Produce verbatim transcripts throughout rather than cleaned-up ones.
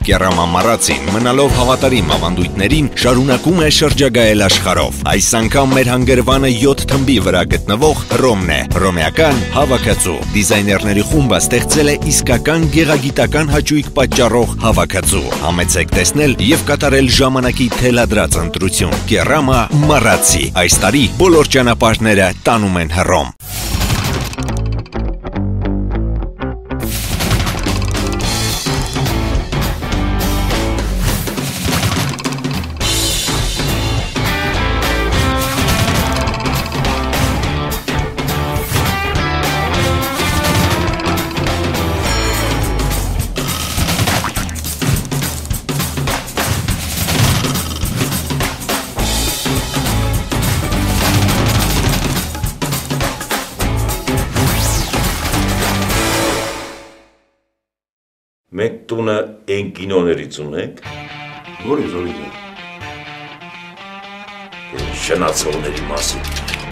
Կեռամա մարածին, մնալով հավատարիմ ավանդույթներին, շարունակում է շրջագայել աշխարհով։ Այս անգամ մեր հանգրվանը յոթ թմբի վրա գտնվող Հռոմն է, հռոմեական հավաքածու։ Դիզայներների խումբը ստեղծել է իսկական գեղագիտական հաճույք պատճառող հավաքածու։ Համեցեք տեսնել եւ կատարել ժամանակի թելադրած ընտրություն։ Կեռամա մարածի։ Այս տարի բոլոր ճանապարհները տանում են Հռոմ։ Մենք տունը են կինոներից ունենք։ Որի զորիգը։ Շնացողների մասին։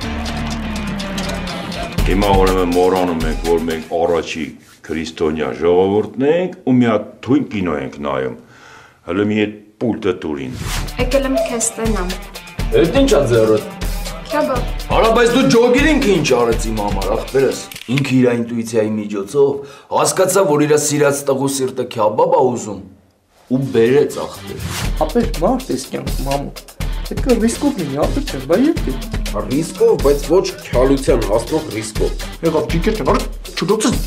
Հիմա ուրեմն մոռանում ենք, որ մենք առաջի քրիստոնյա ժողովուրդն ենք ու մի հատ թույն կինո ենք նայում։ Հələ մի հետ պուլտը տուրին։ Եկել եմ քեզ տենամ։ Էդ ի՞նչ ա ձեռդ։ Քյաբաբ։ Արա, բայց դու ջոգերինք ինչ արեց իմ համար, ախպերս։ Ինքը իր ինտուիցիայի միջոցով հասկացավ, որ իր սիրած տղու սիրտը քյաբաբ ա ուզում ու բերեց ախպեր։ Ապեր մարդ ես կյանքում ամու։ Պետք է ռիսկով լինի, ապեր չէ, բայ եկի։ Ռիսկով, բայց ոչ քյալության հասնող ռիսկով։ Եղավ ջիկեր չեմ, արա չգոցս։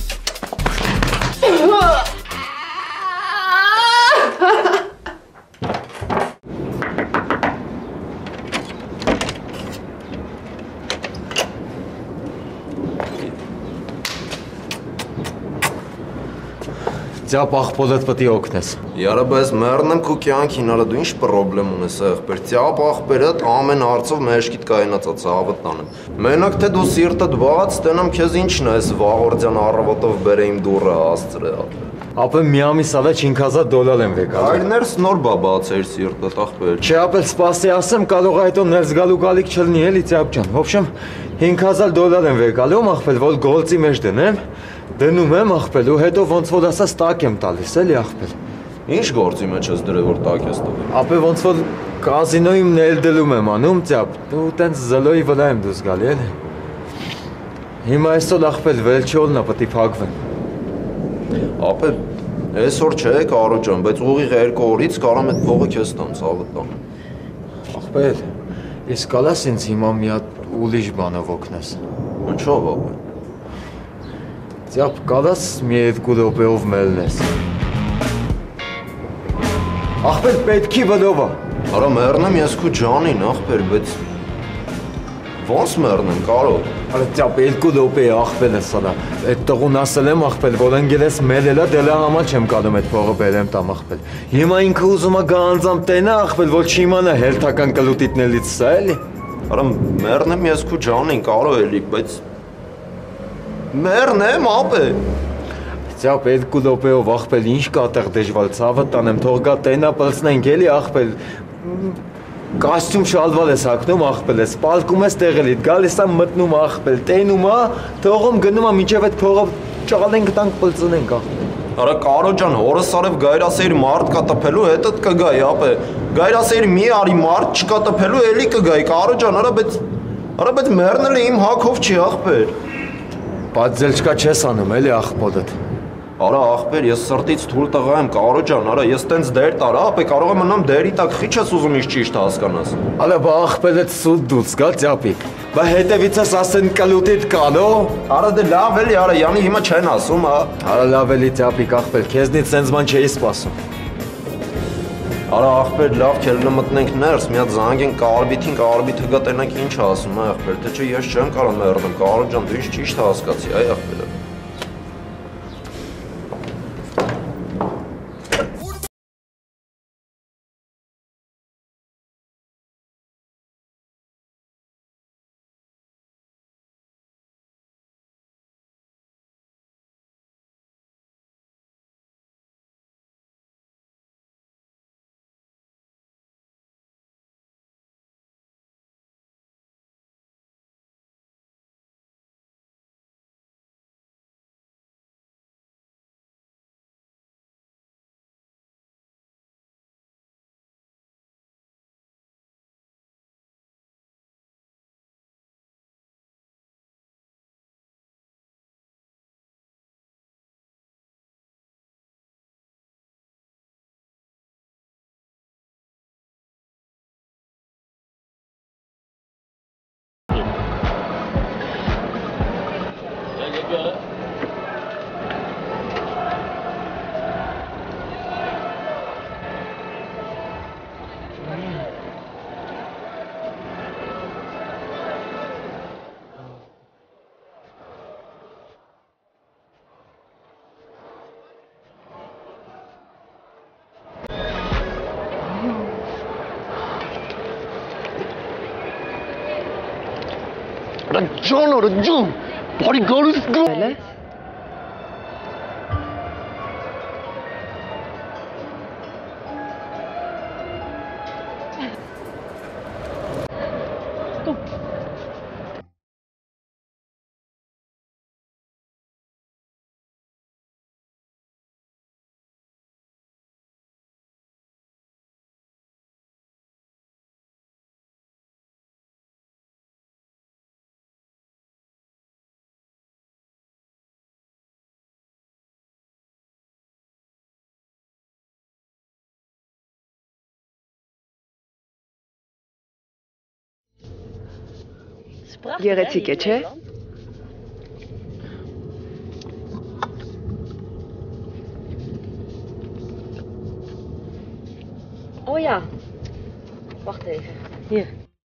Ձյապ աղպոդդ պտի օգնես։ Յարա, բայց մեռնեմ քո կյանքին, արա դու ինչ պրոբլեմ ունես, ախպեր։ Ձյապ ախպերդ ամեն հարցով մեջքիդ կայնացած ցավը տանեմ։ Մենակ թե դու սիրտդ բաց, տենամ քեզ ինչն է, այս վաղորդյան առավոտով բերե իմ դուռը աստրե, ախպեր։ Ապա մի ամիս ավեջ հինգ հազար դոլար եմ վեկալ։ Այրներս նոր բա բացեր սիրտդ, ախպեր։ Չէ, ապել սպասի ասեմ, կարող է հետո ներս գալու գալիք չլինի էլի ձյապ ջան։ Ոբշեմ հինգ հազար դոլար եմ վեկալում, ախպել, որ գոլցի մեջ դնեմ, դնում եմ ախպել ու հետո ոնց որ ասած տակ եմ տալիս, էլի ախպել։ Ինչ գործի մեջ ես դրել, որ տակ ես տվել։ Ապե ոնց որ կազինոյում ներդնում եմ անում, ձյապ, դու տենց զլոյի վրա եմ դուրս գալի, էլի։ Հիմա այսօր ախպել վերջոլնա պտի փակվեն։ Ապե, այսօր չէ, Կարո ջան, բայց ուղիղ երկու օրից կարամ այդ փողը քեզ տամ, ցավը տամ։ Ախպել, իսկ կալաս ինձ հիմա մի հատ ուրիշ բանով օգնես։ Ինչով ապե։ Ձյապ, կալաս մի երկու րոպեով մելնես։ Ախպեր, պետքի վլովա։ Արա, մեռնեմ ես քո ջանին, ախպեր, բայց ոնց մեռնեմ, Կարո։ Արա ձյապ, երկու րոպե է ախպել ես սալա։ Այդ տղուն ասել եմ ախպել, որ ընգել ես մելելա, դելա համար չեմ կալում այդ փողը բերեմ տամ ախպել։ Հիմա ինքը ուզում է գանձամ տենա ախպել, որ չիմանա հերթական կլուտիտներից սա էլի։ Արա, մեռնեմ ես քո ջանին, Կարո էլի, բայց մեռնեմ, ապե։ Ձյապ, երկու րոպեով ախպել, ինչ կատեղ դժվար ցավը տանեմ, թող գա տենա պլցնենք էլի ախպել։ Կոստյում շալվար ես հագնում ախպել ես, պալկում ես տեղելիդ, գալիս ա մտնում ախպել, տենում ա, թողում գնում ա մինչև այդ փողով ճալենք տանք պլցնենք ախպել։ Արա, Կարո ջան, հորս արև գայրասեր մարդ կա տպելու, հետդ կգայի, ապե։ Գայրասեր մի արի մարդ չկա տպելու, էլի կգայի, Կարո ջան, արա, բայց արա, բայց մեռնելը իմ հագով չի, ախպեր։ Պատձելչկա չես անում էլի ախպոդդ։ Արա, ախպեր, ես սրտից թույլ տղա եմ, Կարո ջան, արա, ես տենց դեր տարա, ապե կարող եմ մնամ դերի տակ, խիչ ես ուզում իշ ճիշտ հասկանաս։ Ալա, բա ախպելդ սուտ դուց գա ձյապիկ։ Բա հետևիցս ասեն կլուտիդ կանո։ Արա, դե լավ էլի, արա, յանի հիմա չեն ասում, հա։ Արա, լավ էլի ձյապիկ ախպել, քեզնից սենց ման չէի սպասում։ Արա, ախպեր, լավ, քելնը մտնենք ներս, մի հատ զանգենք կարբիթին, կարբիթը գա տենանք ինչ ասում, այ ախպեր, թե չէ ես չեմ կարող մեռնեմ, Կարո ջան, դու ինչ ճիշտ հասկացի, այ ախպերը։ Ջան, արա ջան, բարի գալուս գալ։ Գեղեցիկ է, չէ՞։ Օյա։ Բախտե։ Hier.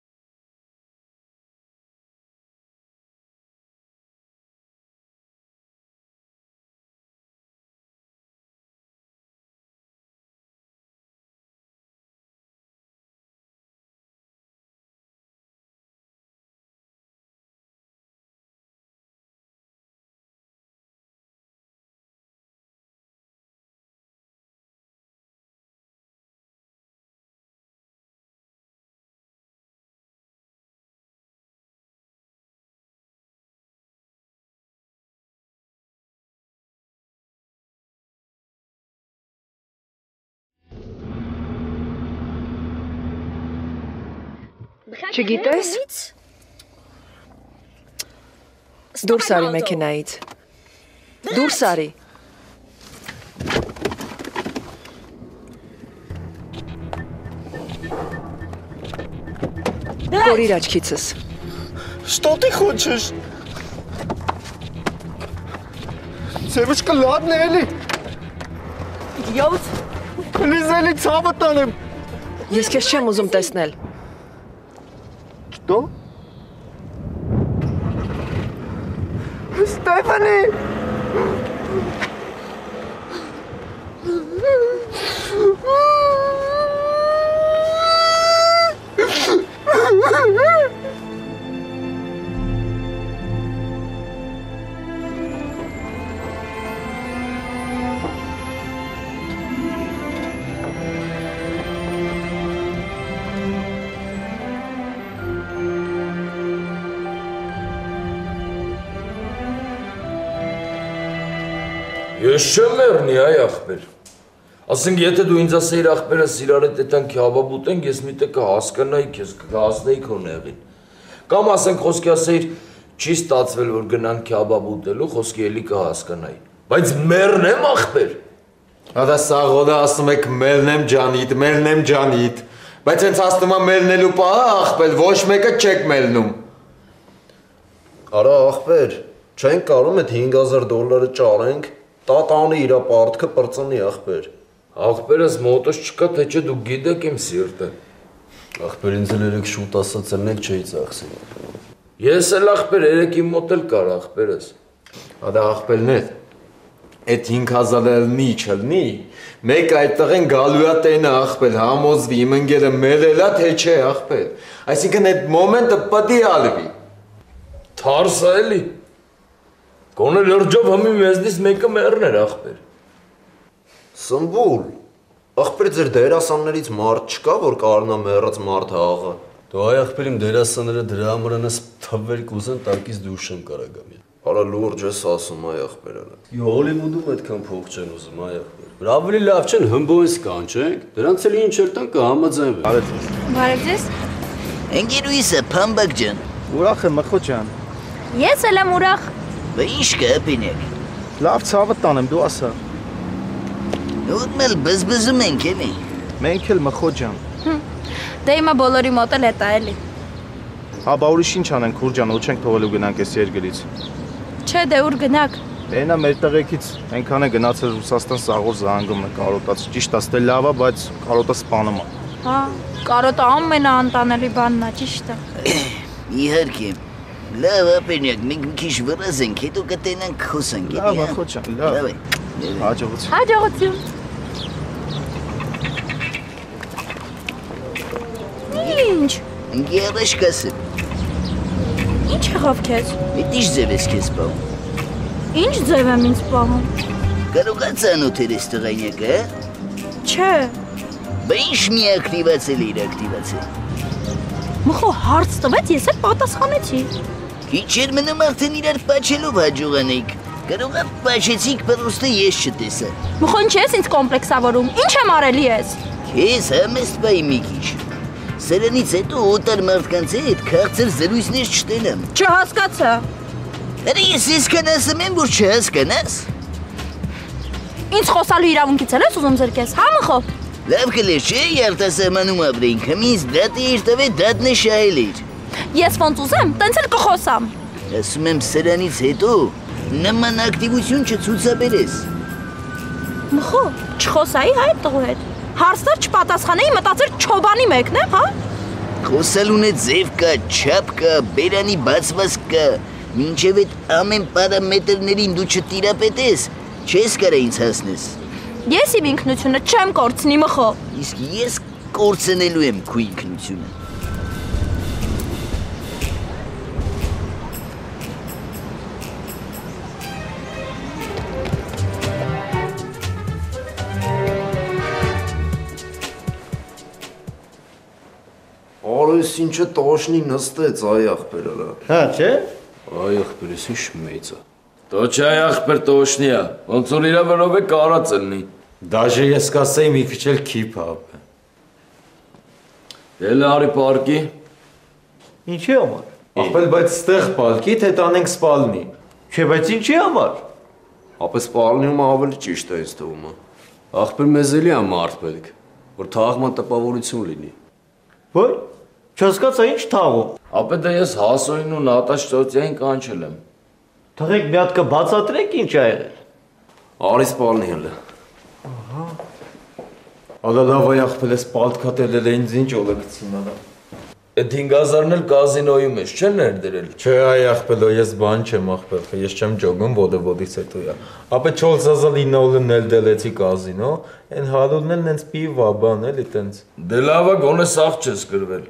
Չգիտես։ Դուրս արի մեքենայից։ Դուրս արի։ Կորիր աչքիցս։ Что ты хочешь? Девушка, ладно, Эли. Идиот. Лизели ցավը տանեմ։ Ես քեզ չեմ ուզում տեսնել։ Что? Стефани! Ես չեմ մեռնի, այ ախպեր։ Ասենք, եթե դու ինձ ասեիր ախպերը սիրար հետ էտան քյաբաբ ուտենք, ես միտը կհասկանայի քեզ, կհասնեի քո նեղին։ Կամ ասենք խոսքի ասեիր, չի ստացվել, որ գնանք քյաբաբ ուտելու, խոսքի էլի կհասկանայի։ Բայց մեռնեմ ախպեր։ Ադա սաղոդը ասում եք մերնեմ ջանիտ, մերնեմ ջանիտ, բայց հենց ասնում եմ մերնելու պահը ախպեր, ոչ մեկը չեք մերնում։ Արա ախպեր, չենք կարում այդ հինգ հազար դոլարը ճարենք, տատանը իրա պարտքը պրծնի ախպեր։ Ախպերս մոտս չկա, թե չէ դու գիտեք իմ սիրտը։ Ախպեր ինձ էլ երեք շուտ ասած էլ մեկ չէի ծախսի։ Ես էլ ախպեր երեք իմ մոտ էլ կար ախպերս։ Ադա ախպերներ, այդ հինգ հազարը լնի չլնի, մեկ այդտեղ են գալու է տենը ախպեր, համոզվի, իմ ընկերը մերելա, թե չէ ախպեր։ Այսինքն այդ մոմենտը պտի ալվի։ Թարսա էլի։ Կոնը լրջով հմի մեզնից մեկը մեռներ ախպեր։ Սմբուլ, ախպեր ձեր դերասաններից մարդ չկա, որ կարնա մեռած մարդ հաղը։ Դու այ ախպեր իմ դերասանները դրա համար անես թվեր կուզեն տակից դուրս եմ կարա գամ։ Արա լուրջ ես ասում այ ախպերանը։ Յո Հոլիվուդում այդքան փող չեն ուզում այ ախպեր։ Որ ավելի լավ չեն հմբոյս կանչենք, դրանց էլ ինչ էլ տան կհամաձայնվեն։ Բարև ձեզ։ Բարև ձեզ։ Ընկերուհիսը Փամբակ ջան։ Ուրախ եմ մխո ջան։ Ես էլ եմ ուրախ։ Բա ինչ կա պինեք։ Լավ ցավը տանեմ, դու ասա։ Ո՞ւմ էլ բզբզում ենք էլի։ Մենք էլ մխո ջան։ Դե հիմա բոլորի մոտ էլ է տա էլի։ Հա բա ուրիշ ինչ անենք քուր ջան, ոչ ենք թողելու գնանք այս երկրից։ Չէ, դե ուր գնաք։ Այնա մեր տղեկից այնքան է գնացել Ռուսաստան սաղոր զանգում է կարոտած։ Ճիշտ է, ստե լավ է, բայց կարոտը սպանում է։ Հա, կարոտը ամենաանտանելի բանն է, ճիշտ է։ Իհարկե։ Լավ ապենյակ, մենք մի քիչ վրազ ենք, հետո կտենանք խոսանք։ Լավ, ախո ջան, լավ։ Հաջողություն։ Հաջողություն։ Ինչ։ Գերեշ կասը։ Ինչ եղավ քեզ։ Էդ ի՞նչ ձև ես քեզ պահում։ Ինչ ձև եմ ինձ պահում։ Կարող ես ծանոթել ես տղայնյակը։ Չէ։ Բա ինչ մի ակտիվացել իր ակտիվացել։ Մխո հարց տվեց, ես էլ պատասխանեցի։ Քիչ էր մնում արդեն իրար պաչելով հաջողանեիք։ Կարող է պաչեցիք, պրոստը ես չտեսա։ Մխո ինչ ես ինձ կոմպլեքսավորում, ինչ եմ արելի ես։ Քեզ համեստ բայի մի քիչ։ Սրանից հետո օտար մարդկանց հետ քաղցր զրույցներ չտենամ։ Չհասկացա։ Դե ես իսկան ասում եմ, որ չհասկանաս։ Ինձ խոսալու իրավունքից էլ ես ուզում զրկես, հա մխո։ Լավ կլեր չէ, արտասահմանում ապրենք, հմից դատը իր տվե դատն է շահել իր։ Ես ոնց ուզեմ, տենց էլ կխոսամ։ Ասում եմ սրանից հետո նման ակտիվություն չցուցաբերես։ Մխո, չխոսայի հայ տղու հետ։ Հարցներ չպատասխանեի, մտածել չոբանի մեկն եմ, հա։ Խոսալուն է ձև կա, չափ կա, բերանի բացվածք կա, մինչև այդ ամեն պարամետրներին դու չտիրապետես, չես կարա ինձ հասնես։ Ես իմ ինքնությունը չեմ կորցնի, մխո։ Իսկ ես կորցնելու եմ քո ինքնությունը։ Արես ինչը տոշնի նստեց, այ ախպերը։ Հա, չէ։ Այ ախպերս ինչ մեծ է։ Դո չէ ախպեր տոշնիա, ոնց որ իրա վրով է կարած ելնի։ Դաժե ես կասեի մի քիչ էլ քիփ ապ։ Էլ արի պարկի։ Ինչի համար։ Ախպել բայց ստեղ պալքի, թե տանենք սպալնի։ Չէ, բայց ինչի համար։ Ապա սպալնում ավելի ճիշտ է ինձ թվում է։ Ախպեր մեզ էլի է մարդ պետք, որ թաղման տպավորություն լինի։ Ոյ, չհասկացա ինչ թաղում։ Ապա դա ես Հասոյին ու Նատաշ Ծոցյանին կանչել եմ։ Թղեք մի հատ կբացատրեք ինչ ա եղել։ Արի սպալնի հələ։ Ահա։ Ալա լավ այ ախպել ես պալտքատել էլ ինձ ինչ օլը գցին ալա։ Էդ հինգ հազարն էլ կազինոյում ես, չեն ներդրել։ Չէ, այ ախպելո, ես բան չեմ ախպել, ես չեմ ջոգում ոդևոդից հետո յա։ Ապա չոլսազալ իննոլն էլ դելեցի կազինո, են հալունն էլ նենց պիվա բան էլի տենց։ Դե լավա գոնե սաղ չես գրվել։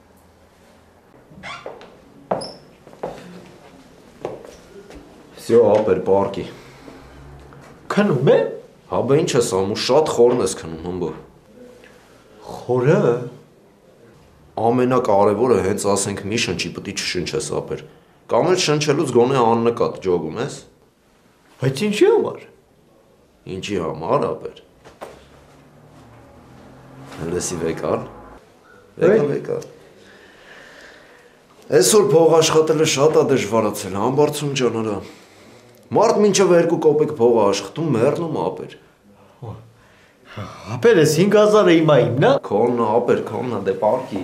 Всё, ապեր պարկի։ Քնում է։ Հա բա ինչ ես անում, շատ խորն ես քնում, հմբո։ Խորը։ Ամենակարևորը հենց ասենք մի շնչի պիտի չշնչես ապեր։ Կամ էլ շնչելուց գոնե աննկատ ջոգում ես։ Բայց ինչի համար։ Ինչի համար ապեր։ Լսի վեկալ։ Վեկալ վեկալ։ Այսօր փող աշխատելը շատ է դժվարացել, համբարձում ջանարա։ Մարդ մինչև երկու կոպեկ փող աշխատում մեռնում ապեր։ Ապեր ես հինգ հազարը հիմա իմն է։ Քոնն ապեր, քոնն դե պարկի։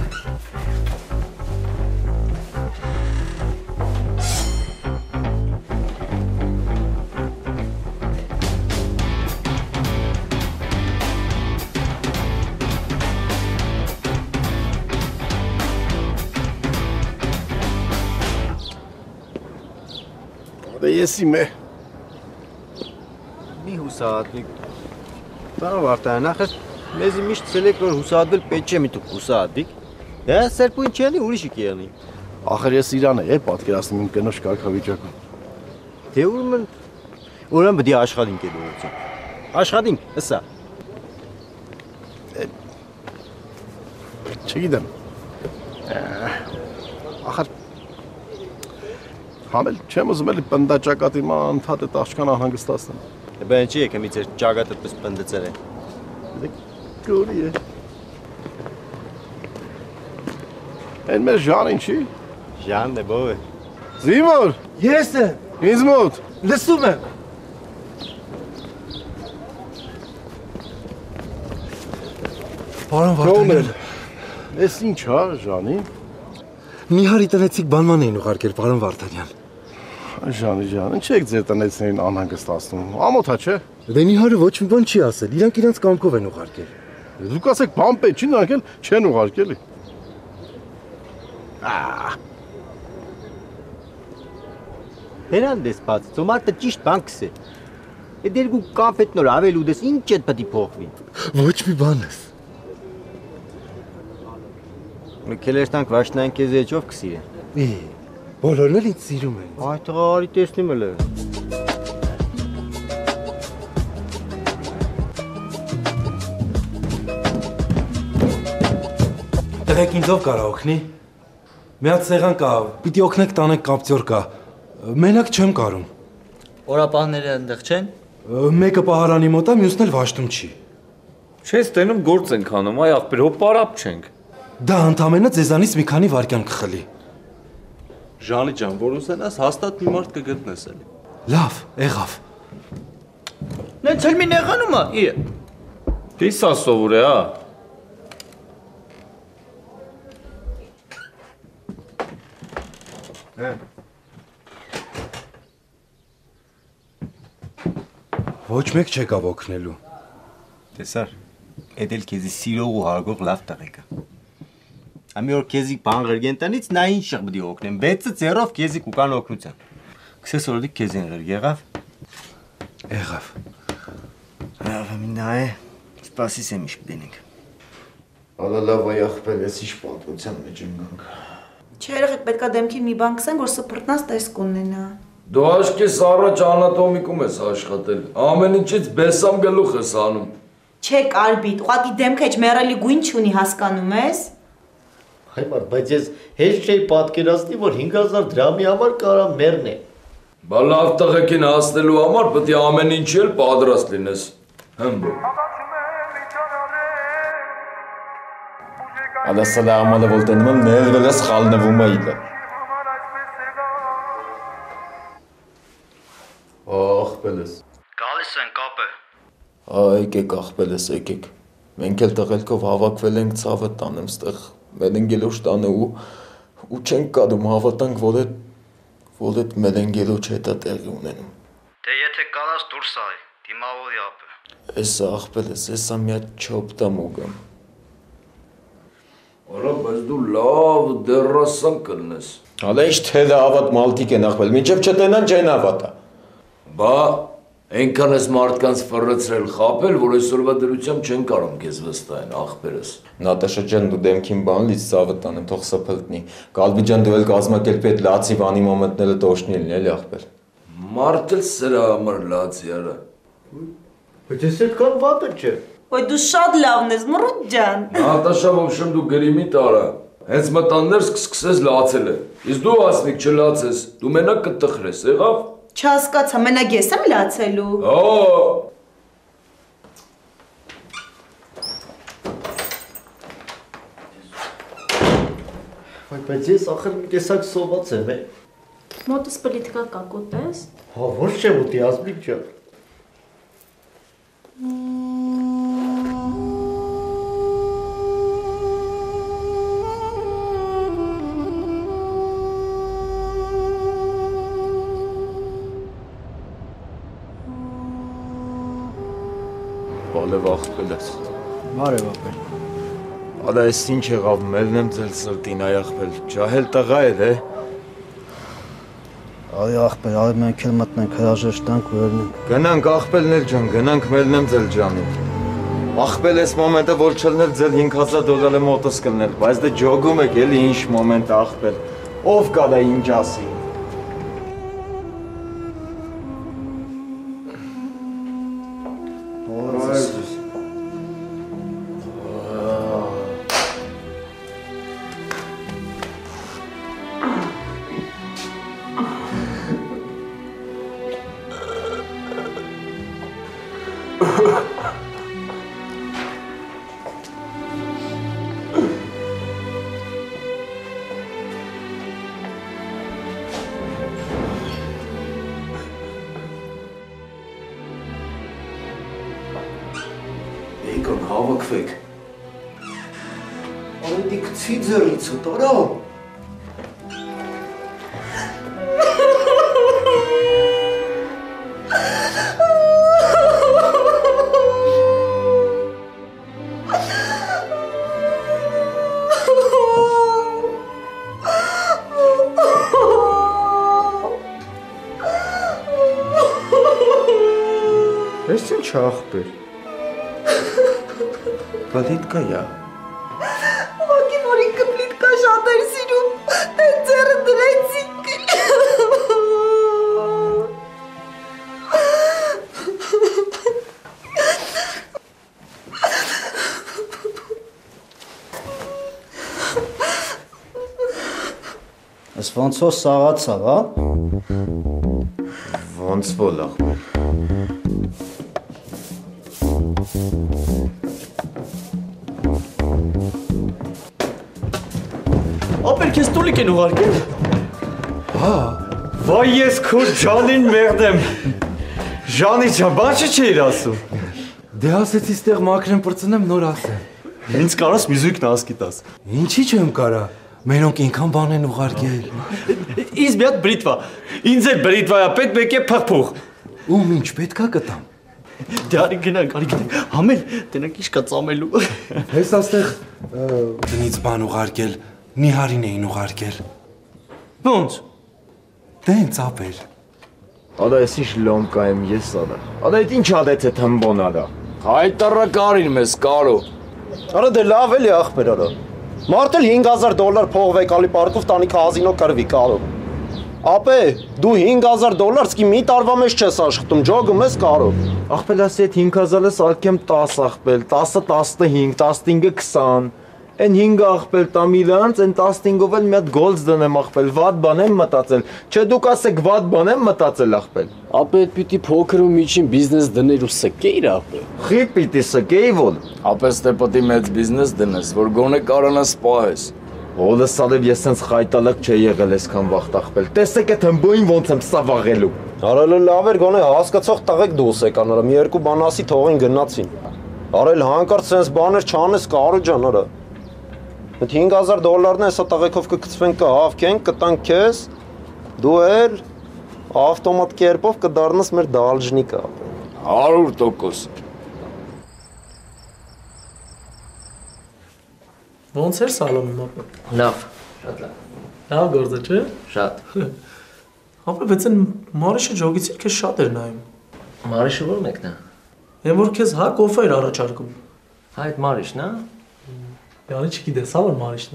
Դե ես իմ է։ Մի հուսահատվի։ Պարոն Վարդան, ախր մեզի միշտ ցել եք որ հուսահատվել պետք չէ մի դուք հուսահատվիկ։ Դա սերպույն չելի, ուրիշի կեղնի։ Ախր ես Իրանը է պատկերացնում իմ կնոջ կարգավիճակը։ Դե ուրեմն ուրեմն պետք է աշխատենք այդ ուղղությամբ։ Աշխատենք, հսա։ Չգիտեմ։ Ախր Համել չեմ ուզում էլի պնդաճակատի ման անդհատ այդ աղջկան անհանգստացնեմ։ Դե բան չի եկա մի ձեր ճակատը պես պնդեցել է։ Դե գորի է։ Այն մեր Ժանին չի։ Ժանն է բով է։ Զինվոր։ Ես եմ։ Ինձ մոտ։ Լսում եմ։ Պարոն Վարդանյան։ Ես ինչ հա Ժանի։ Մի հարի տնեցիկ բանման էին ուղարկել, պարոն Վարդանյան։ Ժանի ջան, ինչ եք ձեր տնեցներին անհանգստացնում։ Ամոթա չէ։ Դե Նիհարը ոչ մի բան չի ասել, իրանք իրանց կամքով են ուղարկել։ Դուք ասեք բան պետք չի, նրանք էլ չեն ուղարկելի։ Հերան դես բաց, ծոմարտը ճիշտ բան կսե։ Այդ երկու կամփետ նոր ավել ու դες ինչ էդ պետք է փոխվի։ Ոչ մի բան ես։ Մի քելերտանք վաշնային քեզ էջով կսիրեն։ Ի, Բոլորն էլ ինձ սիրում են։ Այդ տղա արի տեսնում էլ է։ Տղեկ ինձ ով կարա օգնի։ Մի հատ սեղան կա, պիտի օգնեք տանեք կապտյոր կա։ Մենակ չեմ կարում։ Օրապահները այնտեղ չեն։ Մեկը պահարանի մոտ է, մյուսն էլ վաշտում չի։ Չես տենում գործ ենք անում, այ ախպեր, հո պարապ չենք։ Դա ընդամենը ձեզանից մի քանի վայրկյան կխլի։ Ժանի ջան, որ ուզենաս հաստատ մի մարդ կգտնես էլի։ Լավ, եղավ։ Նենց էլ մի նեղանում է, իր։ Դիսա սովոր է, հա։ Ոչ մեկ չեկավ օգնելու։ Տեսար, էդ էլ քեզի սիրող ու հարգող լավ տղեկ է։ Ամի օր քեզի բան ղրգենտանից նա ինչ շղ բդի օգնեմ, վեցը ձեռով քեզի կուկան օգնության։ Քսես օրդիկ քեզին ղր եղավ։ Եղավ։ Լավ, մինա է, սպասիս եմ իշ կդենենք։ Ալա լավ այ ախպել, ես իշ պատմության մեջ ընգանք։ Չէ, երեխեք պետքա դեմքին մի բան կսեն, որ սփռտնած տեսք ունենա։ Դու աշկես առաջ անատոմիկում ես աշխատել, ամեն ինչից բեսամ գլուխ ես անում։ Չէ, Կարբիտ, ուղղակի դեմքը էջ մեռելի գույն չունի, հասկանում ես։ Հայ մարդ, բայց ես հեչ չէի պատկերացնի, որ հինգ հազար դրամի համար կարա մեռնե։ Բա լավ տղեկին հասնելու համար պետք է ամեն ինչի էլ պատրաստ լինես։ Հմ։ Ալա սալամալը voltենում եմ ներվել ես խալնվում է իլը։ Ախպել ես։ Գալիս են կապը։ Եկեք ախպել ես, եկեք։ Մենք էլ տղելքով հավաքվել ենք ցավը տանեմ ստեղ, մելենգելոջ տանը ու ու չենք կադում հավատանք, որ այդ որ այդ մելենգելոջ հետա տեղի ունենում։ Դե եթե կարաս դուրս արի, դիմավորի ապը։ Էսա ախպել ես, էսա մի հատ չոպտա մոգամ։ Արա, բայց դու լավ դեռասան կլնես։ Հալա ինչ թելը ավատ մալտիկ են ախպել, մինչև չտենան չեն ավատա։ Բա, այնքան ես մարդկանց ֆռեցրել խապել, որ այսօրվա դրությամբ չեն կարող քեզ վստահեն, ախպերս։ Նատաշա ջան, դու դեմքին բան լից ցավը տանեմ, թող սփլտնի։ Կալբի ջան, դու էլ կազմակերպի այդ լացի վանի մոմենտները տոշնի լինի, էլի ախպեր։ Մարդ էլ սրա համար լացի արա։ Բայց ես այդքան վատը չէ։ Ոյ դու շատ լավն ես, մռուտ ջան։ Նատաշա ոբշեմ դու գրիմի տարա։ Հենց մտաններ սկսես լացել է։ Իսկ դու ասնիկ չլացես, դու մենակ կտխրես, եղավ։ Չհասկացա, մենակ ես եմ լացելու։ Օ։ Ոյ բայց ես ախր մի տեսակ սոված եմ, է։ Մոտս պլիտկա կա, կուտես։ Հա, ոչ չեմ ուտի, ազմիկ ջան։ Բալև ախպել ես։ Բարև ախպել։ Ալա ես ինչ եղավ, մելն եմ ձել սրտին այ ախպել, ջահել տղա էր է։ Այ ախպել, այ մենք էլ մտնենք հրաժեշտանք վերնենք։ Գնանք ախպելներ ջան, գնանք մելն եմ ձել ջանին։ Ախպել ես մոմենտը որ չլներ ձել հինգ հազար դոլարը մոտս կլներ, բայց դե ջոգում եք էլի ինչ մոմենտ ախպել։ Ով կա դա ինչ ասի։ Եկան հավաքվեք։ Արետի կցի ձեռից ու տարա։ Ես ինչ ախպեր։ Պլիտկա յա։ Ուղղակի որ ինքը պլիտկա շատ էր սիրում, այդ ձեռը դրեցինք։ Ըս ոնց որ սաղացավ, հա։ Ոնց որ ախպեր։ Ապեր քեզ տոլիկ են ուղարկել։ Հա, վայ ես քո ջանին մեղդեմ։ Ժանի ջան, բան չէիր ասում։ Դե ասեցի ստեղ մաքրեմ պրծնեմ նոր ասեմ։ Ինձ կարաս մի զույգ նասկի տաս։ Ինչի՞ չեմ կարա։ Մենոնք ինքան բան են ուղարկել։ Ինձ մի հատ բրիտվա։ Ինձ էլ բրիտվայա, պետք մեկ է փխփուխ։ Ում ինչ պետքա կտամ։ Դե արի գնանք, արի գնանք։ Համել, տենակ ինչ կա ծամելու։ Հես աստեղ տնից բան ուղարկել, Նիհարին էին ուղարկել։ Ոնց։ Դենց ապեր։ Ադա ես ինչ լոմկա եմ ես ադա։ Ադա այդ ինչ ադեց է թմբոն ադա։ Հայտարը կարին մեզ կարո։ Արա դե լավ էլի ախպեր արա։ Մարդ էլ հինգ հազար դոլար փող վեկալի պարկով տանի կազինո կրվի կարո։ Ապե, դու հինգ հազար դոլար սկի մի տարվա մեջ չես աշխատում, ջոգում ես կարո։ Ախպել ասի այդ հինգ հազարը սարքեմ տաս ախպել, տասը տասնհինգ, տասնհինգը քսան։ Են հինգը ախպել տամ իրանց, են տասնհինգով էլ մի հատ գոլձ դնեմ ախպել, վատ բան եմ մտածել։ Չէ դուք ասեք վատ բան եմ մտածել ախպել։ Ապե այդ պիտի փոքր ու միջին բիզնես դներ ու սկեիր ախպել։ Խի պիտի սկեի ոլ։ Ապե ստե պիտի մեծ բիզնես դնես, որ գոնե կարանաս սպահես։ Ոլը սալև ես սենց խայտալակ չէ եղել այսքան վաղտ ախպել։ Տեսեք այդ հմբոյին ոնց եմ սավաղելու։ Արելը լավ էր գոնե հասկացող տղեկ դուս եկան արա, մի երկու բան ասի թողին գնացին։ Արել հանկարծ սենց բաներ չանես կարո ջան արա։ Այդ հինգ հազար դոլարն է հեսա տղեկով կգցվեն կհավքենք, կտանք քեզ, դու էլ ավտոմատ կերպով կդառնաս մեր դալժնիկը։ հարյուր տոկոս։ Ոնց էր սալոնում ապա։ Լավ, շատ լավ։ Լավ գործ է, չէ՞։ Շատ։ Ապա բայց այն Մարիշը ջոգիցիր քեզ շատ էր նայում։ Մարիշը ո՞ր մեկն է։ Այն որ քեզ հա կոֆե էր առաջարկում։ Հա այդ Մարիշն է։ Յանի չգիտես, հա որ Մարիշն է։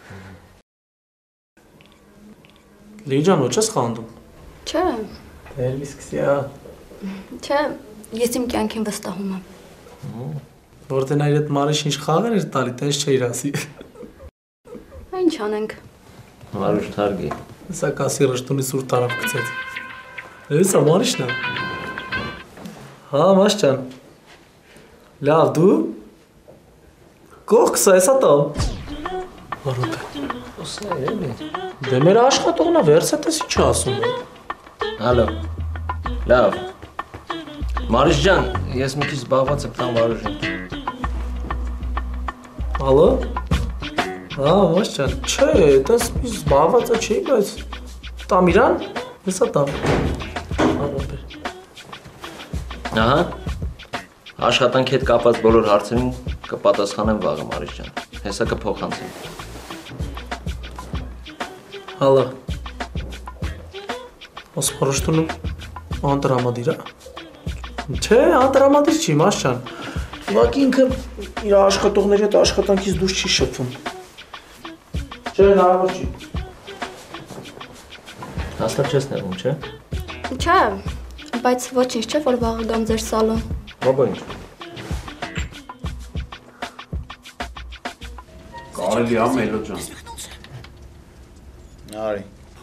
Լիջան ոչ ես խանդում։ Չէ։ Դեր մի սկսի, հա։ Չէ, ես իմ կյանքին վստահում եմ։ Որտեն այր այդ Մարիշ ինչ խաղեր էր տալի, տես չէիր ասի։ Ինչ անենք։ Մարուշ թարգի։ Սա կասի ռշտունի սուր տարավ գցեց։ Էսա Մարիշն է։ Հա, Մաշճան։ Լավ, դու։ Կողքս էսա տալ։ Արոպե։ Ոսա էլի։ Դե մեր աշխատողնա վերցետես ինչ ասում է։ Հալո։ Լավ։ Մարիշ ջան, ես մի քիչ զբաղված եմ տան Վարուժին։ Հալո։ Հա, Մաշճան, չէ, տես մի զբաղված է չի, բայց տամ իրան, հեսա տամ։ Արոպե։ Ահա։ Աշխատանքի հետ կապված բոլոր հարցերին կպատասխանեմ վաղը Մարիշ ջան։ Հեսա կփոխանցեմ։ Հալա։ Ասպարոշտունում անտրամադիր է։ Չէ, անտրամադիր չի, Մաշճան։ Ուղղակի ինքը իր աշխատողների հետ աշխատանքից դուրս չի շփվում։ Չէ, հնարավոր չի։ Հաստատ չես նեղում, չէ։ Չէ, բայց ոչինչ չէ, որ վաղը գամ ձեր սալոն։ Բաբա ինչ։ Կարելի է Մելո ջան։ Արի։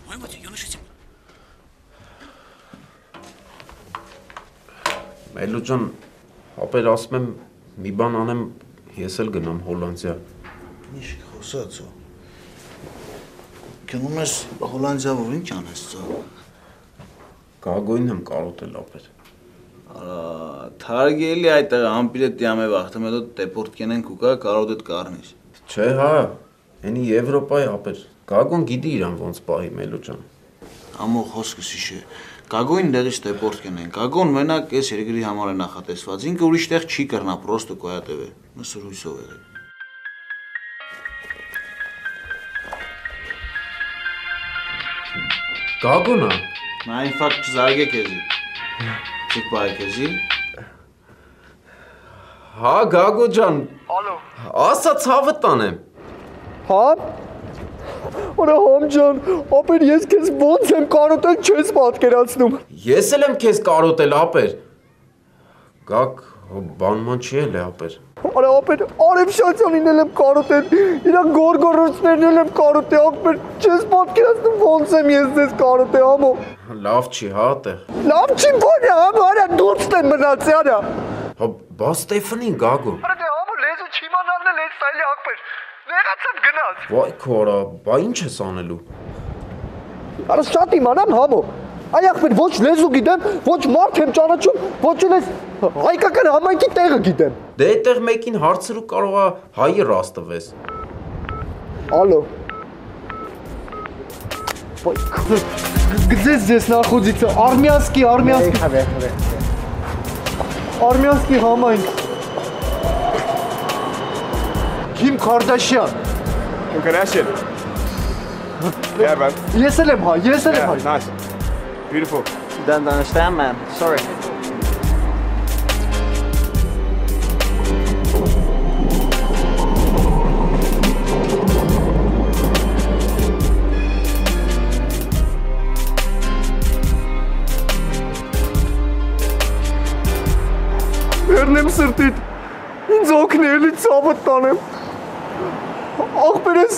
Մելո ջան, ապեր ասում եմ մի բան անեմ, ես էլ գնամ Հոլանդիա։ Ինչ խոսած ու։ Գնում ես Հոլանդիա, որ ինչ անես ծա։ Գագոյն եմ կարոտել ապեր։ Թարգելի այդտեղ ամպիրը դիամե վախտում հետո դեպորտ կենենք ու կա կարոտ էդ կարնես։ Չէ, հա, ենի Եվրոպայի ապեր։ Գագոն գիտի իրան ոնց պահի Մելո ջան։ Ամո խոսքս իշե։ Գագոին դեղից դեպորտ կենենք։ Գագոն մենակ այս երկրի համար է նախատեսված։ Ինքը ուրիշ տեղ չի կրնա, պրոստը կոյատև է։ Մսր հույսով եղել։ Գագոնա։ Նա ինֆակտ չզարգե քեզի։ Չեք բայ քեզի։ Հա, Գագո ջան։ Ալո։ Ասա ցավը տանեմ։ Հա։ Որա համ ջան, ապեր ես քեզ ոնց եմ կարոտել չես պատկերացնում։ Ես էլ եմ քեզ կարոտել ապեր։ Գագ Բանման չի էլ է ապեր։ Արա ապեր, Արև Շացյանին էլ եմ կարոտել, իրա գորգորոցներն եմ կարոտել, ապեր, չես պատկերացնում ոնց եմ ես ձեզ կարոտել, ամո։ Լավ չի, հա, տեղ։ Լավ չի, բան է, ամո, արա, դուրսն են մնացի, արա։ Հա, բա Ստեֆանին գագո։ Արա, դե ամո, լեզու չիմանալն էլ էս սայլի ապեր, նեղացած գնաց։ Վայ քորա, բա ինչ ես անելու։ Արա, շատ իմանամ, համո։ Այ ախպեր, ոչ լեզու գիտեմ, ոչ մարդ եմ ճանաչում, ոչ էլ ես հայկական համայնքի տեղը գիտեմ։ Դե այդտեղ մեկին հարցրու կարող է հայը ռաստվես։ Ալո։ Գծես ձեզ նախոդիցը, արմյանսկի, արմյանսկի։ Արմյանսկի համայնք։ Քիմ Քարդաշյան։ Kim Kardashian. Yeah, man. Ես էլ եմ հայ, ես էլ եմ հայ։ Nice. Beautiful. Don't understand, man. Sorry. Վերնեմ սրտիդ, ինձ օգնելի ծավը տանեմ, աղբեր ես,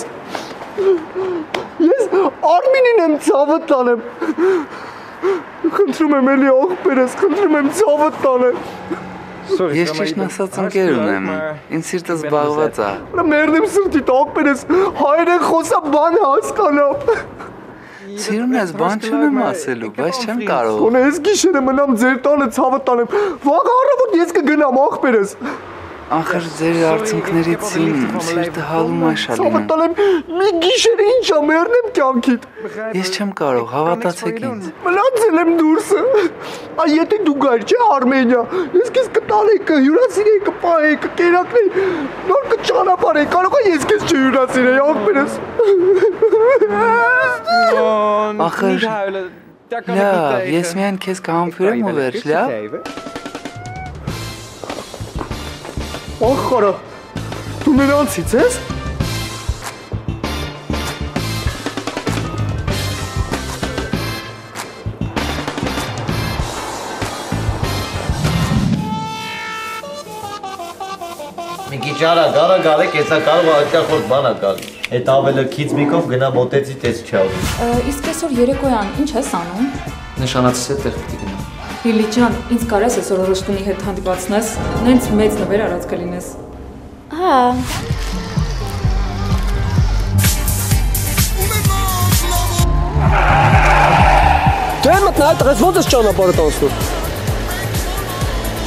ես Արմինին եմ ծավը տանեմ, խնդրում եմ էլի աղբեր ես, խնդրում եմ ծավը տանեմ։ Ես ճիշտն ասած ընկեր ունեմ, ինձ սիրտս զբաղված է։ Մերնեմ սրտիդ, աղբեր ես, հայերեն խոսա բան հասկանամ։ Սիրուն ես, բան չունեմ ասելու, բայց չեմ կարող։ Կոնե ես գիշերը մնամ ձեր տանը ցավը տանեմ, վաղ առավոտ ես կգնամ աղբեր ես։ Ախր ձեր արցունքներից իմ սիրտը հալում է շալինը։ Ցավը տանեմ, մի գիշերը ինչա մեռնեմ կյանքիդ։ Ես չեմ կարող, հավատացեք ինձ։ Մնացել եմ դուրսը։ Այ եթե դու գայր չէ Արմենիա, ես քեզ կտանեի, կհյուրասիրեի, կպահեի, կկերակրեի, նոր կճանապարհեի, կարող է ես քեզ չհյուրասիրեի, աղբեր ես։ Ախր, լավ, ես միայն քեզ կհամբուրեմ ու վերջ, լավ։ Ախ խարա, դու նրանցից ես։ Մի քիչ արա, գարա գարեք, հեսա կարող է այդքան բան է գալ։ Այդ ավելը քիծ միկով գնա մոտեցի տես չավ։ Իսկ այսօր երեկոյան ինչ ես անում։ Նշանացիս հետ տեղ պիտի գնամ։ Լիլի ջան, ինձ կարես այսօր Ռոստունի հետ հանդիպացնես, նենց մեծ նվեր արած կլինես։ Հա։ Դե մտնա այդ տղես ոնց ես ճանապարհը տանցնում։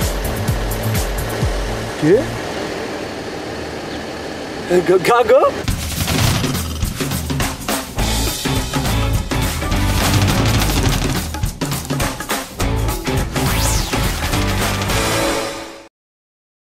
Գե։ Գագա։